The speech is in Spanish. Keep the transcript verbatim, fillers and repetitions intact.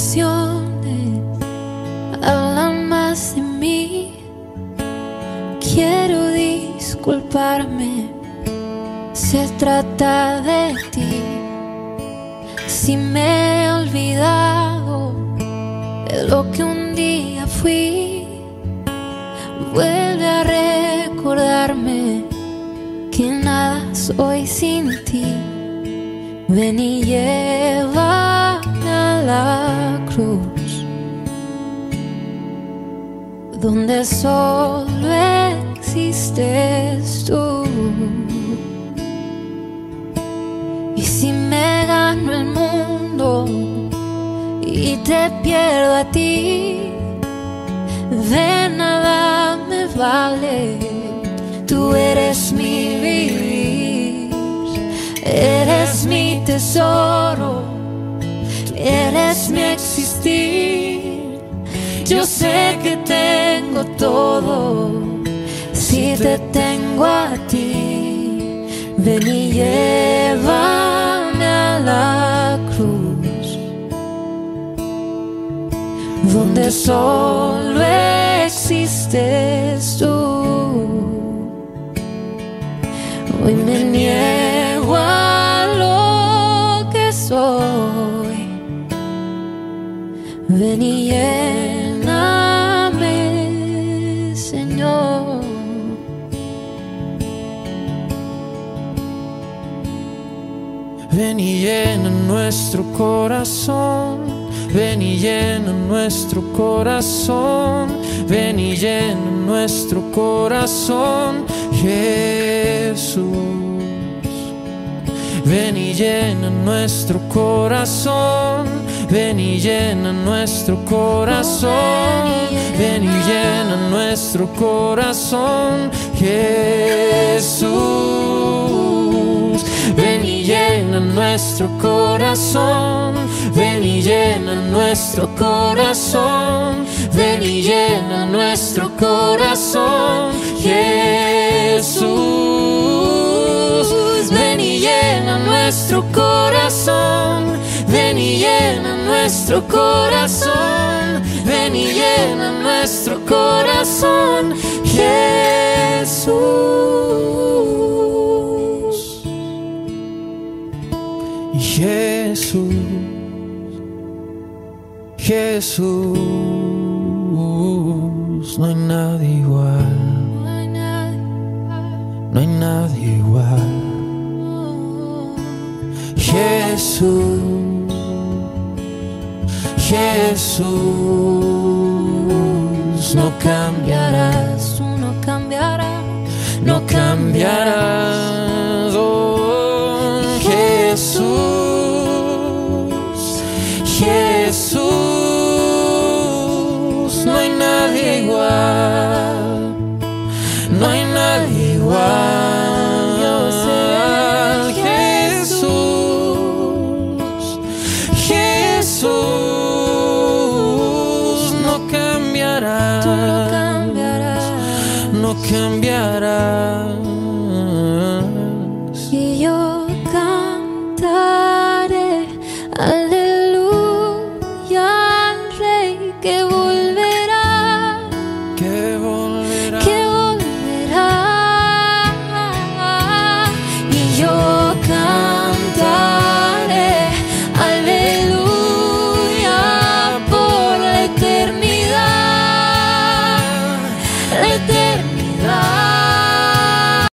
canciones hablan más de mí. Quiero disculparme, se trata de ti. Si me he olvidado de lo que un día fui, vuelve a recordarme que nada soy sin ti. Ven y llévame a la cruz, donde solo existes tú. Y si me gano el mundo y te pierdo a ti, de nada me vale. Tú eres mi vivir, eres mi tesoro, eres mi existir. Yo sé que tengo todo si te tengo a ti. Ven y llévame a la cruz, donde solo existes tú. Hoy me niego a lo que soy. Ven y lléname, Señor. Ven y llena nuestro corazón, ven y llena nuestro corazón, ven y llena nuestro corazón, Jesús. Ven y llena nuestro corazón, ven y llena nuestro corazón, ven y llena nuestro corazón, Jesús. Ven y llena nuestro corazón, ven y llena nuestro corazón, ven y llena nuestro corazón, Jesús. Ven y llena nuestro corazón, ven y llena nuestro corazón, ven y llena nuestro corazón, Jesús. Jesús, Jesús, no hay nadie igual, no hay nadie igual. Jesús, Jesús, no cambiarás, Tú no cambiarás, no cambiarás, oh, Jesús, Jesús, no hay nadie igual, no hay nadie igual. No cambiarás. y yo cantaré.